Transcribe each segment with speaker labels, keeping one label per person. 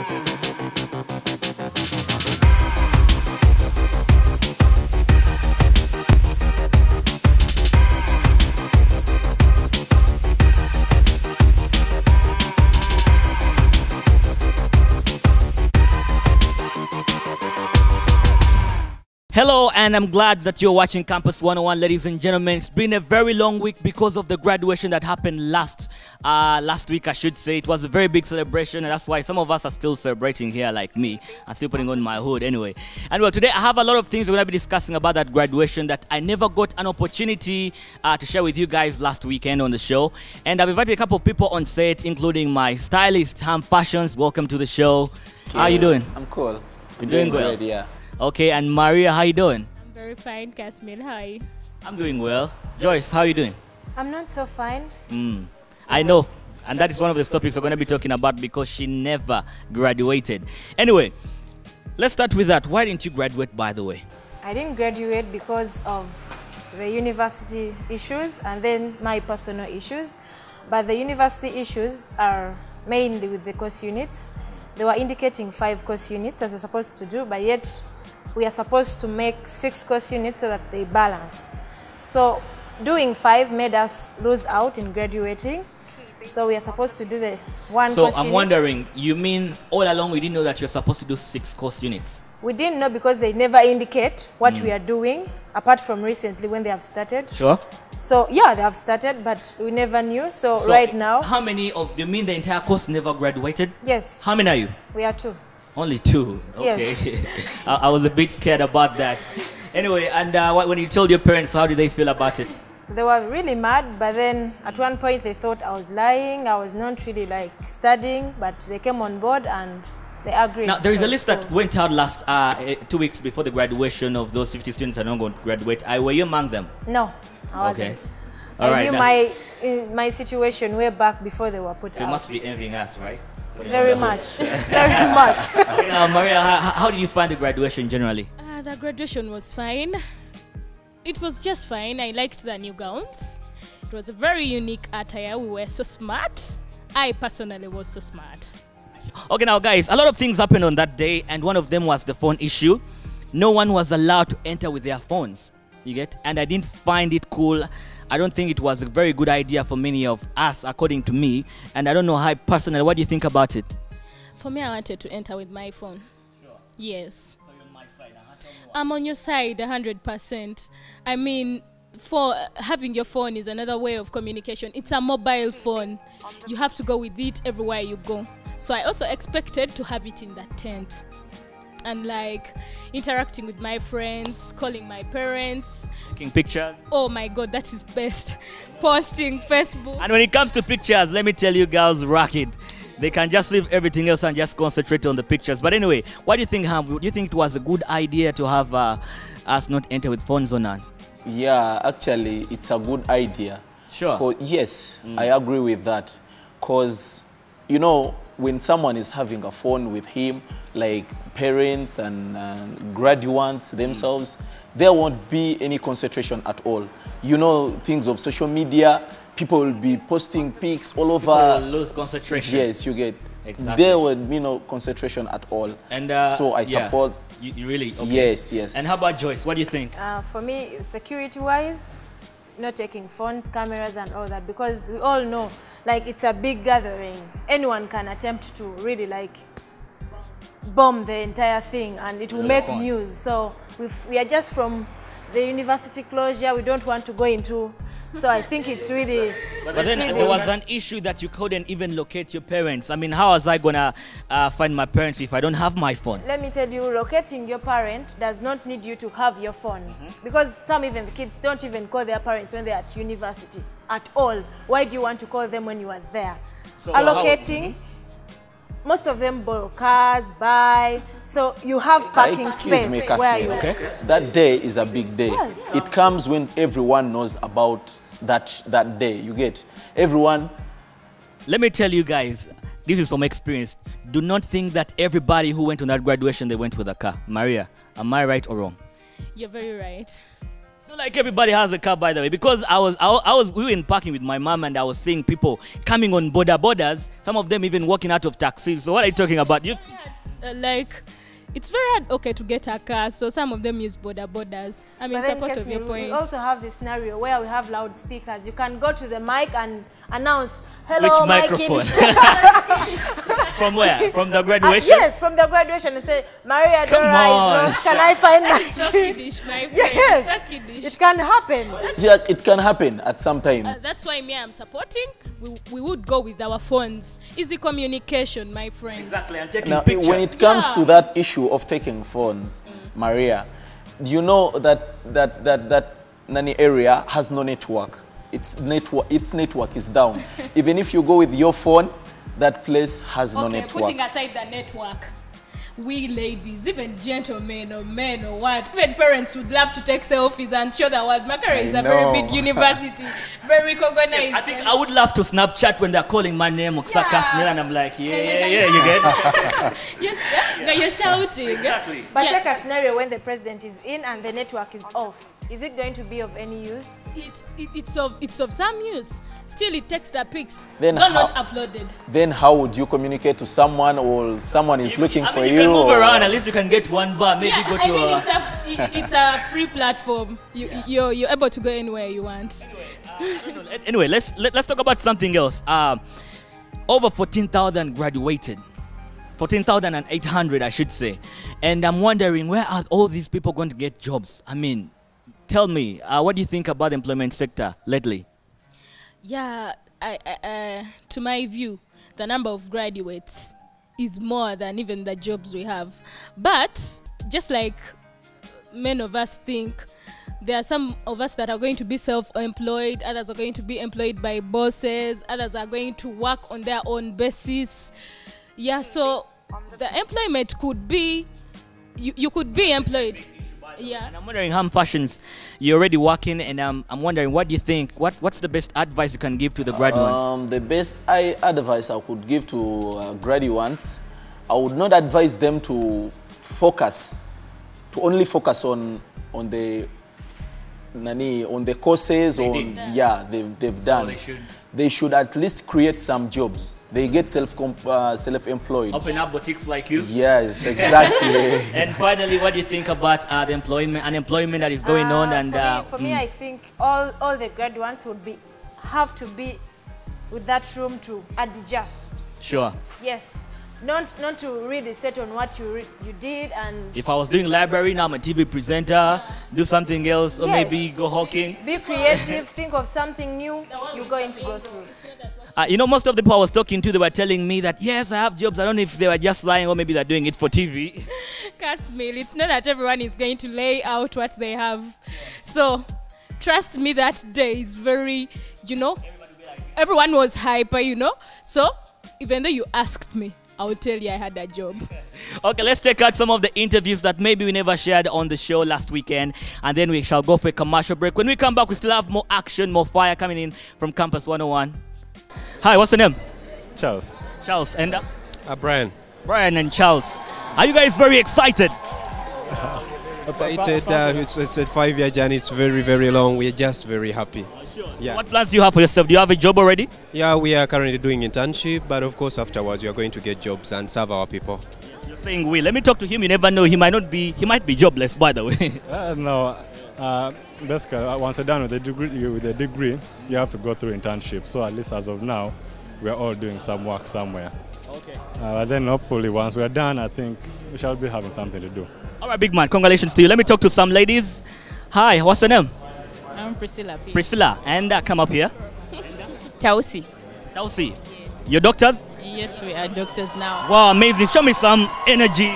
Speaker 1: Hello, and I'm glad that you're watching Campus 101, ladies and gentlemen. It's been a very long week because of the graduation that happened last week, I should say. It was a very big celebration, and that's why some of us are still celebrating here, like me. I'm still putting on my hood anyway. And well, today I have a lot of things we're going to be discussing about that graduation that I never got an opportunity to share with you guys last weekend on the show. And I've invited a couple of people on set, including my stylist, Ham Fashions. Welcome to the show.
Speaker 2: Okay.
Speaker 1: How are you doing?
Speaker 2: I'm cool.
Speaker 1: You're doing well?
Speaker 2: Great, yeah.
Speaker 1: Okay, and Maria, how you doing?
Speaker 3: I'm very fine, Kasmil. How are you?
Speaker 1: I'm doing well. Joyce, how are you doing?
Speaker 4: I'm not so fine.
Speaker 1: I know, and that is one of the topics we're going to be talking about because she never graduated. Anyway, let's start with that. Why didn't you graduate, by the way?
Speaker 4: I didn't graduate because of the university issues and then my personal issues. But the university issues are mainly with the course units. They were indicating 5 course units that we're supposed to do, but yet we are supposed to make 6 course units so that they balance. So doing 5 made us lose out in graduating. So we are supposed to do the 1 course unit.
Speaker 1: So I'm wondering, you mean all along we didn't know that you're supposed to do 6 course units?
Speaker 4: We didn't know because they never indicate what we are doing, apart from recently when they have started.
Speaker 1: Sure.
Speaker 4: So yeah, they have started, but we never knew. So right now.
Speaker 1: How many of you mean the entire course never graduated?
Speaker 4: Yes.
Speaker 1: How many are you?
Speaker 4: We are 2.
Speaker 1: Only 2. Okay. Yes. I was a bit scared about that. Anyway, and when you told your parents, how did they feel about it?
Speaker 4: They were really mad, but then at one point they thought I was lying. I was not really like studying, but they came on board and they agreed.
Speaker 1: Now, there is a list that went out last 2 weeks before the graduation of those 50 students that are not going to graduate. Were you among them?
Speaker 4: No, I wasn't.
Speaker 1: Okay. All right,
Speaker 4: I knew my situation way back before they were put out.
Speaker 1: They must be envying us, right?
Speaker 4: Very much. Very much.
Speaker 1: Okay, now, Maria, how did you find the graduation generally?
Speaker 3: The graduation was fine. It was just fine. I liked the new gowns. It was a very unique attire. We were so smart. I personally was so smart.
Speaker 1: Okay, now guys, a lot of things happened on that day, and one of them was the phone issue. No one was allowed to enter with their phones, you get? And I didn't find it cool. I don't think it was a very good idea for many of us, according to me. And I don't know how personally, what do you think about it?
Speaker 3: For me, I wanted to enter with my phone.
Speaker 1: Sure.
Speaker 3: Yes.
Speaker 1: So you're on my side.
Speaker 3: I'm on your side 100%. I mean, for having your phone is another way of communication. It's a mobile phone. You have to go with it everywhere you go. So I also expected to have it in that tent and like interacting with my friends, calling my parents.
Speaker 1: Taking pictures.
Speaker 3: Oh my God, that is best. Posting Facebook.
Speaker 1: And when it comes to pictures, let me tell you girls, rock it. They can just leave everything else and just concentrate on the pictures. But anyway, what do you think, Ham? Do you think it was a good idea to have us not enter with phones or not?
Speaker 2: Yeah, actually, it's a good idea.
Speaker 1: Sure.
Speaker 2: Yes, I agree with that. Because, you know, when someone is having a phone with him, like parents and graduates themselves, there won't be any concentration at all. You know, things of social media, people will be posting pics all over.
Speaker 1: People will lose concentration.
Speaker 2: Yes, you get.
Speaker 1: Exactly.
Speaker 2: There will be no concentration at all.
Speaker 1: And
Speaker 2: so I support.
Speaker 1: You really? Okay.
Speaker 2: Yes, yes.
Speaker 1: And how about Joyce? What do you think?
Speaker 4: For me, security-wise, not taking phones, cameras and all that, because we all know, like, it's a big gathering. Anyone can attempt to really, like, bomb the entire thing and it will make news. So we are just from the university closure. We don't want to go into. So I think it's really.
Speaker 1: But then there was an issue that you couldn't even locate your parents. I mean, how was I gonna find my parents if I don't have my phone?
Speaker 4: Let me tell you, locating your parent does not need you to have your phone, because some even kids don't even call their parents when they're at university at all. Why do you want to call them when you are there? So allocating. Most of them borrow cars, buy, so you have parking space where you are.
Speaker 2: That day is a big day.
Speaker 4: Yes.
Speaker 2: It comes when everyone knows about that day. You get everyone.
Speaker 1: Let me tell you guys, this is from experience. Do not think that everybody who went on that graduation, they went with a car. Maria, am I right or wrong?
Speaker 3: You're very right.
Speaker 1: So like everybody has a car, by the way, because we were in parking with my mom and I was seeing people coming on borders, some of them even walking out of taxis. So what are you talking about? You
Speaker 3: Like, it's very hard, okay, to get a car, so some of them use borders. I mean,
Speaker 4: But then,
Speaker 3: support of your point.
Speaker 4: we also have this scenario where we have loudspeakers. You can go to the mic and announce, hello,
Speaker 1: which microphone? From where? From the graduation?
Speaker 4: Yes, from the graduation. And say, Maria
Speaker 1: Come
Speaker 4: Dora
Speaker 1: on.
Speaker 4: is lost. Can I find my
Speaker 3: So kiddish, my friend.
Speaker 4: Yes,
Speaker 3: So kiddish.
Speaker 4: it can happen.
Speaker 2: Yeah, it can happen at some time.
Speaker 3: That's why me, I'm supporting. We would go with our phones. Easy communication, my friends.
Speaker 1: Exactly, and taking
Speaker 2: Now,
Speaker 1: pictures.
Speaker 2: when it comes to that issue of taking phones, Maria, do you know that Nani area has no network? Its network is down. Even if you go with your phone, that place has no
Speaker 3: Okay,
Speaker 2: network.
Speaker 3: putting aside the network, we ladies, even gentlemen or men or what, even parents would love to take selfies and show the world Makerere is a very big university, very recognized.
Speaker 1: I think I would love to Snapchat when they're calling my name, Oksaka, and I'm like, yeah, you get it?
Speaker 3: Yes, no, you're shouting.
Speaker 1: Exactly.
Speaker 4: But
Speaker 3: Yeah.
Speaker 4: take a scenario when the president is in and the network is off. Is it going to be of any use?
Speaker 3: It's of some use. Still, it takes the pics.
Speaker 2: Then
Speaker 3: They're
Speaker 2: how-
Speaker 3: not uploaded.
Speaker 2: Then how would you communicate to someone, or someone is looking
Speaker 1: I
Speaker 2: for
Speaker 1: mean, you can move
Speaker 2: or-
Speaker 1: around, at least you can get one bar, maybe
Speaker 3: Yeah,
Speaker 1: go
Speaker 3: I
Speaker 1: to
Speaker 3: mean, it's a free platform. You're able to go anywhere you want.
Speaker 1: Anyway, let's talk about something else. Over 14,000 graduated. 14,800, I should say. And I'm wondering, where are all these people going to get jobs? I mean, tell me, what do you think about the employment sector lately?
Speaker 3: Yeah, to my view, the number of graduates is more than even the jobs we have. But just like many of us think, there are some of us that are going to be self-employed, others are going to be employed by bosses, others are going to work on their own basis. Yeah, so the employment could be, you could be employed. Yeah.
Speaker 1: And I'm wondering how fashions you're already working, and I'm wondering, what do you think? What's the best advice you can give to the graduates?
Speaker 2: The best advice I could give to graduates, I would not advise them to only focus on the courses they've done. They should at least create some jobs. They get self-employed.
Speaker 1: Open up boutiques like you.
Speaker 2: Yes, exactly.
Speaker 1: And finally, what do you think about the unemployment that is going on? And
Speaker 4: for me, I think all the graduates would have to be with that room to adjust.
Speaker 1: Sure.
Speaker 4: Yes, not to really set on what you did and.
Speaker 1: If I was doing library, now I'm a TV presenter, do something else, or
Speaker 4: Yes.
Speaker 1: maybe go hawking.
Speaker 4: Be creative, think of something new you're going to go through.
Speaker 1: You know, most of the people I was talking to, they were telling me that, yes, I have jobs. I don't know if they were just lying or maybe they're doing it for TV.
Speaker 3: Kasmil, it's not that everyone is going to lay out what they have. So, trust me, that day is very, everyone was hyper, So, even though you asked me, I will tell you I had a job.
Speaker 1: Okay, let's check out some of the interviews that maybe we never shared on the show last weekend, and then we shall go for a commercial break. When we come back, we still have more action, more fire coming in from Campus 101. Hi, what's the name?
Speaker 5: Charles.
Speaker 1: Charles. And
Speaker 5: Brian.
Speaker 1: Brian and Charles. Are you guys very excited?
Speaker 5: Excited. It's a 5-year journey. It's very, very long. We're just very happy. Yeah.
Speaker 1: What plans do you have for yourself? Do you have a job already?
Speaker 5: Yeah, we are currently doing internship, but of course afterwards we are going to get jobs and serve our people.
Speaker 1: You're saying we. Let me talk to him. You never know. He might be jobless, by the way.
Speaker 6: No, basically, once you're done with the degree, you have to go through internship. So at least as of now, we are all doing some work somewhere. Okay. Then hopefully once we're done, I think we shall be having something to do.
Speaker 1: All right, big man. Congratulations to you. Let me talk to some ladies. Hi, what's your name?
Speaker 7: I'm Priscilla.
Speaker 1: Priscilla. And come up here.
Speaker 7: Tausi.
Speaker 1: Tausi. You're doctors?
Speaker 7: Yes, we are doctors now.
Speaker 1: Wow, amazing. Show me some energy.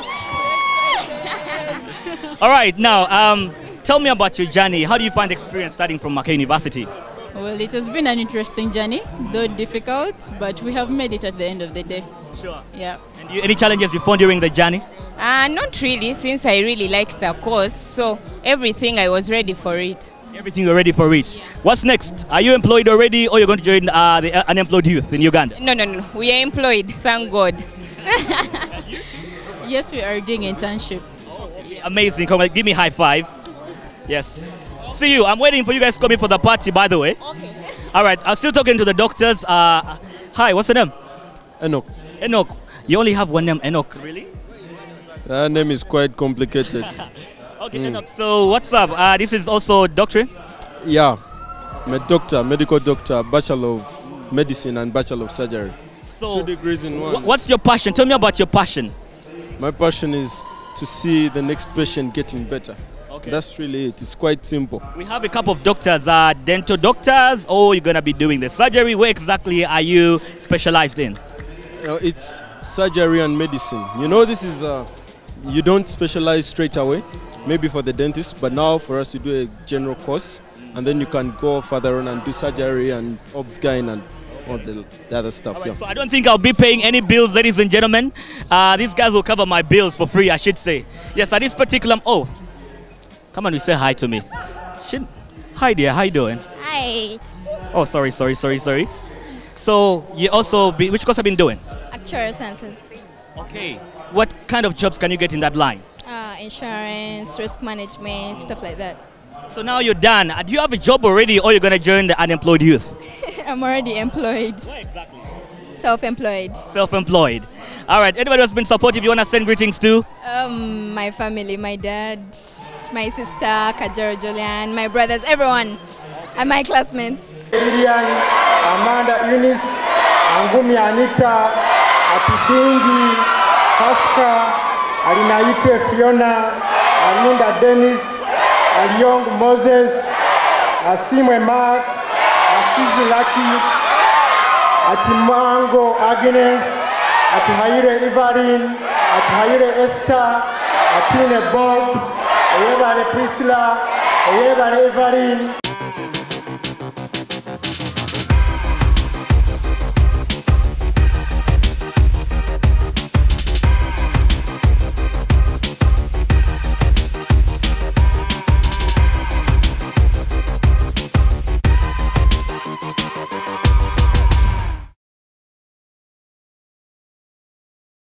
Speaker 1: All right, now, tell me about your journey. How do you find the experience studying from Makerere University?
Speaker 7: Well, it has been an interesting journey, though difficult, but we have made it at the end of the day.
Speaker 1: Sure.
Speaker 7: Yeah.
Speaker 1: And any challenges you found during the journey?
Speaker 7: Not really, since I really liked the course, so everything I was ready for it.
Speaker 1: Everything you're ready for it. Yeah. What's next? Are you employed already, or you're going to join the unemployed youth in Uganda?
Speaker 7: No. We are employed, thank God. Yes, we are doing internship.
Speaker 1: Amazing. Come on, give me a high five. Yes. see you. I'm waiting for you guys to come in for the party, by the way.
Speaker 3: Okay.
Speaker 1: All right, I'm still talking to the doctors. Hi, what's your name?
Speaker 8: Enoch.
Speaker 1: Enoch. You only have one name, Enoch, really?
Speaker 8: That name is quite complicated.
Speaker 1: Okay, Enoch. So what's up? This is also doctorate?
Speaker 8: Yeah, I'm a doctor, medical doctor, Bachelor of Medicine and Bachelor of Surgery.
Speaker 1: So
Speaker 8: 2 degrees in one.
Speaker 1: what's your passion? Tell me about your passion.
Speaker 8: My passion is to see the next patient getting better.
Speaker 1: Okay.
Speaker 8: That's really it. It's quite simple.
Speaker 1: We have a couple of doctors, dental doctors, or you're gonna be doing the surgery. Where exactly are you specialized in?
Speaker 8: It's surgery and medicine. You know, this is you don't specialize straight away, maybe for the dentist, but now for us you do a general course, and then you can go further on and do surgery and obs-gyn and all the other stuff.
Speaker 1: Right,
Speaker 8: yeah.
Speaker 1: so I don't think I'll be paying any bills, ladies and gentlemen. These guys will cover my bills for free, I should say. Yes, at this particular... Oh, come on, you say hi to me. Hi, dear. How you doing?
Speaker 9: Hi.
Speaker 1: Oh, sorry. So you also... Which course have you been doing?
Speaker 9: Actuarial sciences.
Speaker 1: Okay. What kind of jobs can you get in that line?
Speaker 9: Insurance, risk management, stuff like that.
Speaker 1: So now you're done. Do you have a job already, or you're going to join the unemployed youth?
Speaker 9: I'm already employed.
Speaker 1: Where exactly?
Speaker 9: Self-employed.
Speaker 1: Self-employed. All right. Anybody who's been supportive, you want to send greetings to?
Speaker 9: My family, my dad, my sister, Kajero Julian, my brothers, everyone, and my classmates.
Speaker 10: Lilian, Amanda Eunice, Angumi Anita, Atidingi, Pasca, Alinaitwe Fiona, Alinda Dennis, Aliong Moses, Asimwe Mark, Asizi Lucky, Atimango Agnes, Atihaire Ivarin, Atihaire Esther, Atine Bob, Oyebare Priscilla, Oyebare Ivarin,